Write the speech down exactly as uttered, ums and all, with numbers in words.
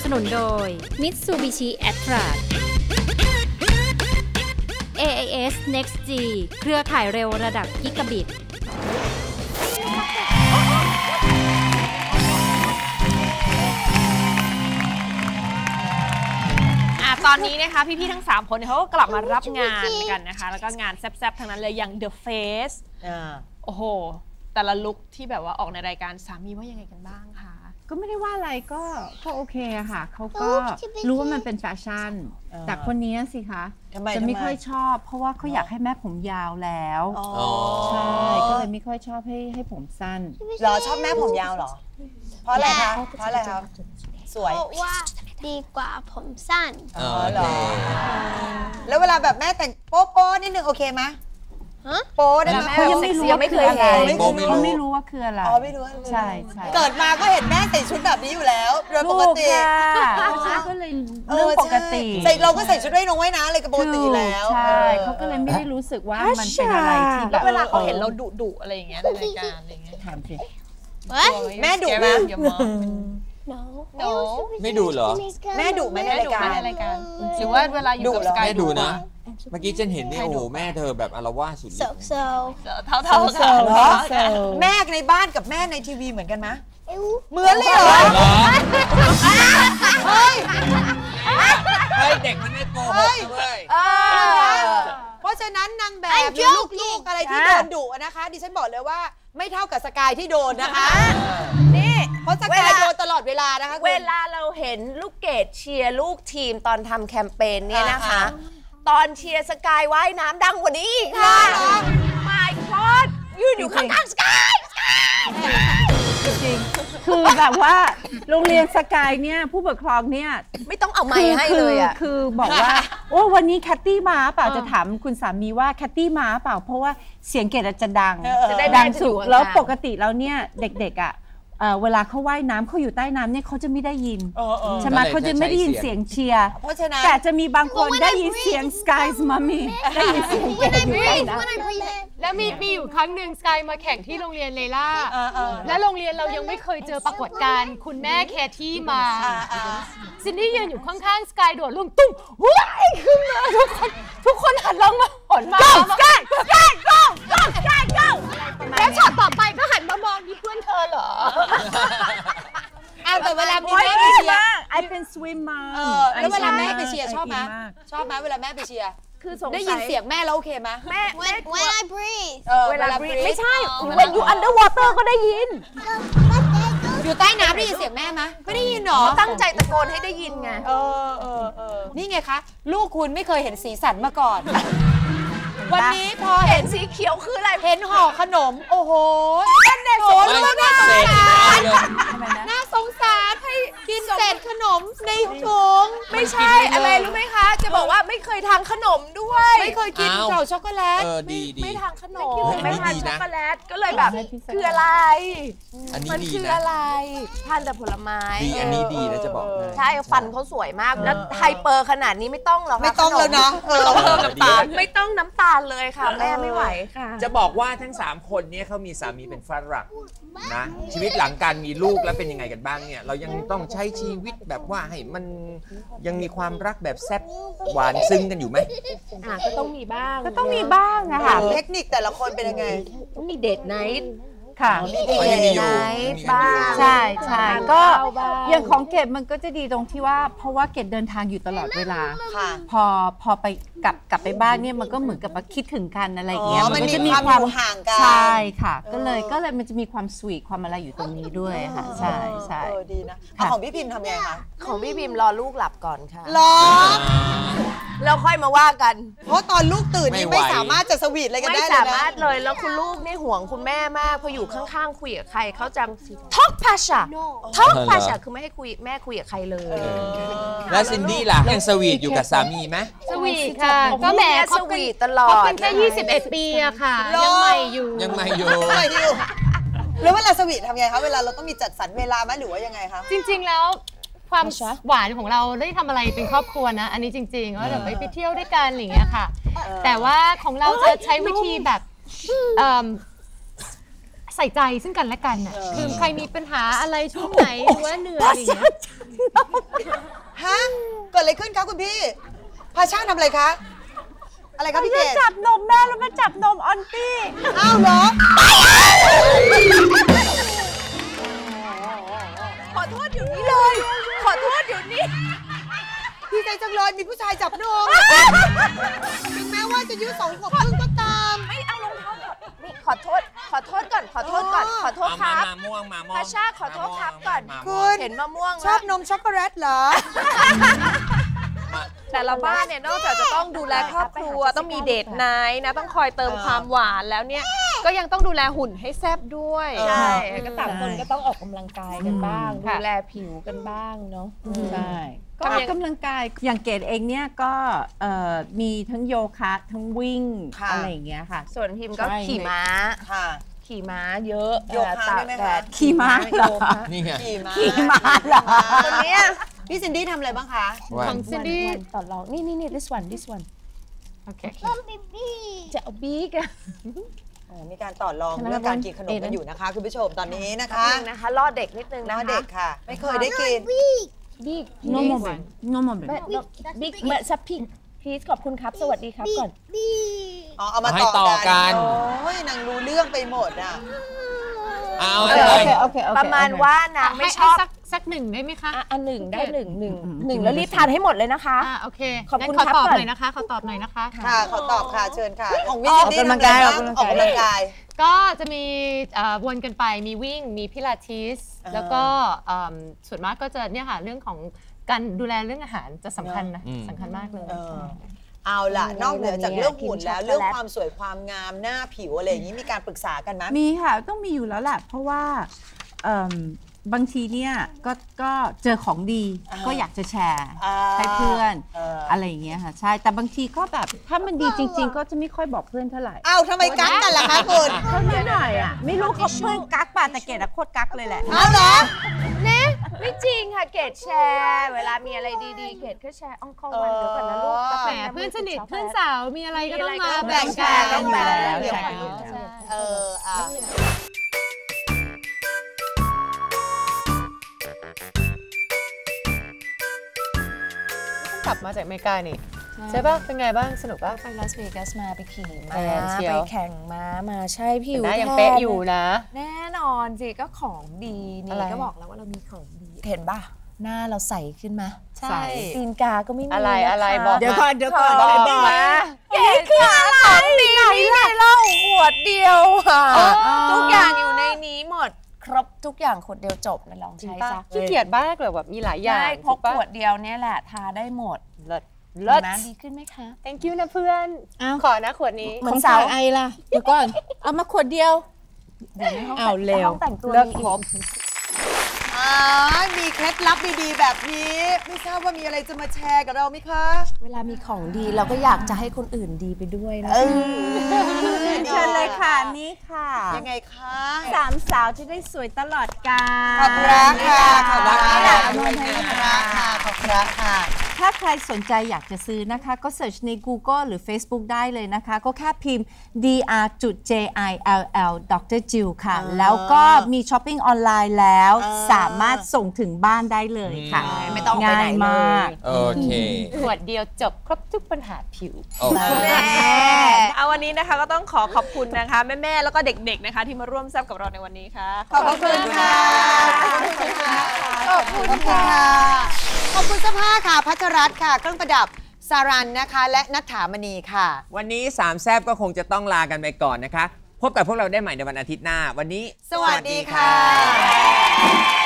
บสนุนโดย Mitsubishiแอตแทรส เอ เอ เอส Next G เครือข่ายเร็วระดับกิกะบิตตอนนี้นะคะพี่ๆทั้งสามคนเขาก็กลับมารับงานกันนะคะแล้วก็งานแซ่บๆทั้งนั้นเลยอย่าง The Face โอ้โหแต่ละลุคที่แบบว่าออกในรายการสามีว่ายังไงกันบ้างคะก็ไม่ได้ว่าอะไรก็ก็โอเคอะค่ะเขาก็รู้ว่ามันเป็นแฟชั่นแต่คนนี้สิคะจะไม่ค่อยชอบเพราะว่าเขาอยากให้แม่ผมยาวแล้วใช่ก็เลยไม่ค่อยชอบให้ให้ผมสั้นเหรอชอบแม่ผมยาวเหรอเพราะอะไรคะเพราะอะไรครับสวยเพราะว่าดีกว่าผมสั้นอ๋อเหรอแล้วเวลาแบบแม่แต่งโป๊ะโป๊ะนิดนึงโอเคไหมโป๊ได้ไหมเขายังไม่รู้ว่าคืออะไรเขาไม่รู้ว่าคืออะไรอ๋อไม่รู้ใช่ใช่เกิดมาก็เห็นแม่ใส่ชุดแบบนี้อยู่แล้วโดยปกติก็เลยเรื่องปกติใส่เราก็ใส่ชุดว่ายน้องว่ายน้ำอะไรกับปกติแล้วใช่เขาก็เลยไม่ได้รู้สึกว่ามันเป็นอะไรที่แบบเวลาเขาเห็นเราดุดุอะไรอย่างเงี้ยในรายการอะไรอย่างเงี้ยถามสิแม่ดุไหมไม่ดูเหรอแม่ดุไหมในรายการหรือว่าเวลาอยู่กับสกายดูนะเมื่อกี้ฉันเห็นนี่โอ้โหแม่เธอแบบอารวาสสุดฤทธิ์เท่าเท่ากันแม่ในบ้านกับแม่ในทีวีเหมือนกันไหมเหมือนเลยเหรอเฮ้ยเฮ้ยเด็กมันไม่โกหกเลยเพราะฉะนั้นนางแบบหรือลูกๆอะไรที่โดนดุนะคะดิฉันบอกเลยว่าไม่เท่ากับสกายที่โดนนะคะนี่เพราะสกายโดนตลอดเวลานะคะเวลาเราเห็นลูกเกดเชียร์ลูกทีมตอนทำแคมเปญเนี่ยนะคะตอนเชียร์สกายว่ายน้ำดังกว่านี้อีกค่ะ My God ยืนอยู่ข้างๆสกายจริงคือแบบว่าโรงเรียนสกายเนี่ยผู้ปกครองเนี่ยไม่ต้องเอาไมค์ให้เลยอ่ะคือบอกว่าโอ้วันนี้แคตตี้มาเปล่าจะถามคุณสามีว่าแคตตี้มาเปล่าเพราะว่าเสียงเกดจะดังจะได้ดังสุดแล้วปกติแล้วเนี่ยเด็กๆอ่ะเวลาเขาว่ายน้ำเขาอยู่ใต้น้ำเนี่ยเขาจะไม่ได้ยินใช่ไหมเขาจะไม่ได้ยินเสียงเชียร์แต่จะมีบางคนได้ยินเสียง Sky's Mommy ได้ยินเสียงเกดอยู่ใต้น้ำแล้วมีมีอยู่ครั้งหนึ่งสกายมาแข่งที่โรงเรียนเลล่าและโรงเรียนเรายังไม่เคยเจอปรากฏการณ์คุณแม่แคที่มาซินดี้ยืนอยู่ข้างๆสกายโดดลงตุ้มว้ายขึ้นมาทุกคนทุกคนหันลงมาหันมาสกายสกายก้าวก้าวสกายก้าวแล้วช็อตต่อไปก็หันมามองนี่เพื่อนเธอเหรอแต่เวลาแม่ไปเชียร์ I can swim มาแล้วเวลาแม่ไปเชียร์ชอบไหมชอบไหมเวลาแม่ไปเชียร์คือได้ยินเสียงแม่แล้วโอเคไหมแม่แม่ When I breathe เวลา breathe ไม่ใช่ When you underwater ก็ได้ยินอยู่ใต้น้ำได้ยินเสียงแม่ไหมไม่ได้ยินหรอตั้งใจตะโกนให้ได้ยินไงเออเออเออนี่ไงคะลูกคุณไม่เคยเห็นสีสันมาก่อนวันนี้พอเห็นสีเขียวคืออะไรเห็นห่อขนมโอ้โหนั่นแหละโอ้ลูกน่าสงสารน่าสงสารให้กินเศษขนมในถุงไม่ใช่อะไรรู้ไหมคะจะบอกว่าไม่เคยทานขนมด้วยไม่เคยกินเจ้าช็อกโกแลตไม่ทานขนมไม่ทานช็อกโกแลตก็เลยแบบคืออะไรมันคืออะไรทานแต่ผลไม้ดีอันนี้ดีนะจะบอกใช่ฟันเขาสวยมากแล้วไฮเปอร์ขนาดนี้ไม่ต้องหรอกไม่ต้องแล้วนะไม่ต้องเพิ่มน้ำตาลไม่ต้องน้ำตาลเลยค่ะแม่ไม่ไหวค่ะจะบอกว่าทั้งสามคนนี้เขามีสามีเป็นฝรั่งนะชีวิตหลังการมีลูกแล้วเป็นยังไงกันบ้างเนี่ยเรายังต้องใช้ชีวิตแบบว่าให้มันยังมีความรักแบบแซ่บหวานซึ้งกันอยู่ไหมอ่าก็ต้องมีบ้างก็ต้องมีบ้างนะคะเทคนิคแต่ละคนเป็นยังไงต้องมีเดทไนท์ค่ะมีเดทไนท์บ้างใช่ใช่ก็อย่างของเกดมันก็จะดีตรงที่ว่าเพราะว่าเกดเดินทางอยู่ตลอดเวลาพอพอไปกลับกลับไปบ้านเนี่ยมันก็เหมือนกับว่าคิดถึงกันอะไรอย่างเงี้ยมันก็จะมีความห่างกันใช่ค่ะก็เลยก็เลยมันจะมีความสวีทความอะไรอยู่ตรงนี้ด้วยค่ะใช่ใช่ดีนะของพี่พิมพ์ทำไงคะของพี่พิมพ์รอลูกหลับก่อนค่ะรอแล้วค่อยมาว่ากันเพราะตอนลูกตื่นนี่ไม่สามารถจะสวีทอะไรกันได้เลยนะไม่สามารถเลยแล้วคุณลูกนี่ห่วงคุณแม่มากพออยู่ข้างๆคุยกับใครเขาจะท็อกพาชาท็อกพาชาคือไม่ให้คุยแม่คุยกับใครเลยแล้วซินดี้ล่ะยังสวีทอยู่กับสามีไหมสวีทค่ะก็แหมสวีทตลอดคบกันแค่ยี่สิบเอ็ดปีอะค่ะยังใหม่อยู่ยังใหม่อยู่แล้วเวลาสวีททำไงคะเวลาเราต้องมีจัดสรรเวลาไหมหรือว่ายังไงคะจริงๆแล้วความหวานของเราได้ทำอะไรเป็นครอบครัวนะอันนี้จริงๆว่าแบบไปเที่ยวด้วยกันอย่างเงี้ยค่ะแต่ว่าของเราจะใช้วิธีแบบใส่ใจซึ่งกันและกันน่ะคือใครมีปัญหาอะไรช่วงไหนหรือว่าเหนื่อยอะไรอย่างเงี้ยฮะเกิดอะไรขึ้นคะคุณพี่พาช่างทำอะไรคะอะไรคะพี่เกดจับนมแม่แล้วมาจับนมออนตี้อ้าวเหรอขอโทษอยู่นี่เลยขอโทษอยู่นี่พี่ใจจังเลยมีผู้ชายจับนมถึงแม้ว่าจะอายุสองขวบครึ่งก็ตามไม่เอารองเท้าก่อนนี่ขอโทษขอโทษก่อนขอโทษก่อนขอโทษครับมาม่วงมาม่วงพาชาขอโทษครับก่อนคุณเห็นมะม่วงชอบนมช็อกโกแลตเหรอแต่ละบ้านเนี่ยนอกจากจะต้องดูแลครอบครัวต้องมีเดทไนท์นะต้องคอยเติมความหวานแล้วเนี่ยก็ยังต้องดูแลหุ่นให้แซ่บด้วยใช่ก็ต่างคนก็ต้องออกกำลังกายกันบ้างดูแลผิวกันบ้างเนาะใช่ก็ออกกำลังกายอย่างเกดเองเนี่ยก็มีทั้งโยคะทั้งวิ่งอะไรอย่างเงี้ยค่ะส่วนพิมก็ขี่ม้าขี่ม้าเยอะโยคะได้ไหมคะขี่ม้าโยคะนี่ไงขี่ม้าขี่ม้าเหรอคนนี้พี่ซินดี้ทำอะไรบ้างคะของซินดี้ต่อรองนี่นี่นี่ this one this one โอเคจะเอาบิ๊กอะมีการต่อรองเรื่องการกินขนมกันอยู่นะคะคุณผู้ชมตอนนี้นะคะนะคะล่อเด็กนิดนึงนะคะล่อเด็กค่ะไม่เคยได้กินบิ๊ก no moment no moment บิ๊กเมื่อซับพิงพีชขอบคุณครับสวัสดีครับก่อนอ๋อเอามาต่อกันโอ้ยนางรู้เรื่องไปหมดอ่ะเอาอะไรประมาณว่านางไม่ชอบสักสักหนึ่งได้ไหมคะอ่ะหนึ่งได้หนึ่งหนึ่งหนึ่งแล้วรีบทานให้หมดเลยนะคะอ่าโอเคขอบคุณครับก่อนหน่อยนะคะขอตอบหน่อยนะคะค่ะขอตอบค่ะเชิญค่ะของวิ่งออกกำลังกายออกกำลังกายก็จะมีวนกันไปมีวิ่งมีพิลาทิสแล้วก็ส่วนมากก็จะเนี่ยค่ะเรื่องของการดูแลเรื่องอาหารจะสำคัญนะสำคัญมากเลยเอาล่ะนอกเหนือจากเรื่องหุ่นแล้วเรื่องความสวยความงามหน้าผิวอะไรอย่างนี้มีการปรึกษากันไหมมีค่ะต้องมีอยู่แล้วแหละเพราะว่าบางทีเนี่ยก็ก็เจอของดีก็อยากจะแชร์ให้เพื่อนอะไรอย่างเงี้ยค่ะใช่แต่บางทีก็แบบถ้ามันดีจริงๆก็จะไม่ค่อยบอกเพื่อนเท่าไหร่อ้าวทำไมกักกันล่ะคะคุณเขาไม่หน่อยอ่ะไม่รู้เขาเพื่อนกักป่ะแต่เกดอะโคตรกักเลยแหละอ้าวเหรอเนี่ยไม่จริงค่ะเกดแชร์เวลามีอะไรดีๆเกดก็แชร์อ้องเข้าวันเดียวกันนะลูกแหมเพื่อนสนิทเพื่อนสาวมีอะไรก็ต้องมาแบ่งกันต้องแบ่งแล้วใช่เอออ่ะกลับมาจากอเมริกานี่ใช่ป่ะเป็นไงบ้างสนุกป่ะไปลาสเวกัสมาไปขี่ม้าไปแข่งม้ามาใช่ผิวยังเป๊ะอยู่นะแน่นอนสิก็ของดีนี่ก็บอกแล้วว่าเรามีของดีเห็นป่ะหน้าเราใสขึ้นมาใช่ตีนกาก็ไม่มีอะไรอะไรบอกเดี๋ยวก่อนเดี๋ยวก่อนบอกมาเก๋คืออะไรนี่เล่าขวดเดียวค่ะทุกอย่างอยู่ในนี้หมดครบทุกอย่างขวดเดียวจบนะลองใช้ซะขี้เกียจบ้างเลยแบบมีหลายอย่างพกขวดเดียวเนี่ยแหละทาได้หมดเลิศเลิศดีขึ้นไหมคะ thank you นะเพื่อนขอนะขวดนี้ของสาวไอล่ะเดี๋ยวก่อนเอามาขวดเดียวเดี๋ยวในห้องเอาเร็วแต่งตัวเลิกครบมีเคล็ดลับดีๆแบบนี้ไม่ทราบว่ามีอะไรจะมาแชร์กับเราไหมคะเวลามีของดีเราก็อยากจะให้คนอื่นดีไปด้วยนะเชิญเลยค่ะนี่ค่ะยังไงคะสามสาวจะได้สวยตลอดกาลขอบคุณค่ะขอบคุณค่ะขอบคุณค่ะขอบคุณค่ะถ้าใครสนใจอยากจะซื้อนะคะก็เสิร์ชใน Google หรือ Facebook ได้เลยนะคะก็แค่พิมพ์ ดี อาร์ จิล ดร จิล ค่ะแล้วก็มีช้อปปิ้งออนไลน์แล้วสามารถส่งถึงบ้านได้เลยค่ะไม่ต้องง่ายมากโอเคขวดเดียวจบครบทุกปัญหาผิวเอาวันนี้นะคะก็ต้องขอขอบคุณนะคะแม่ๆแล้วก็เด็กๆนะคะที่มาร่วมแซ่บกับเราในวันนี้ค่ะขอบคุณค่ะขอบคุณค่ะขอบคุณเสื้อผ้าค่ะพัชรัตน์ค่ะเครื่องประดับสารันนะคะและณัฐฐามณีค่ะวันนี้สามแซบก็คงจะต้องลากันไปก่อนนะคะพบกับพวกเราได้ใหม่ในวันอาทิตย์หน้าวันนี้สวัสดีค่ะ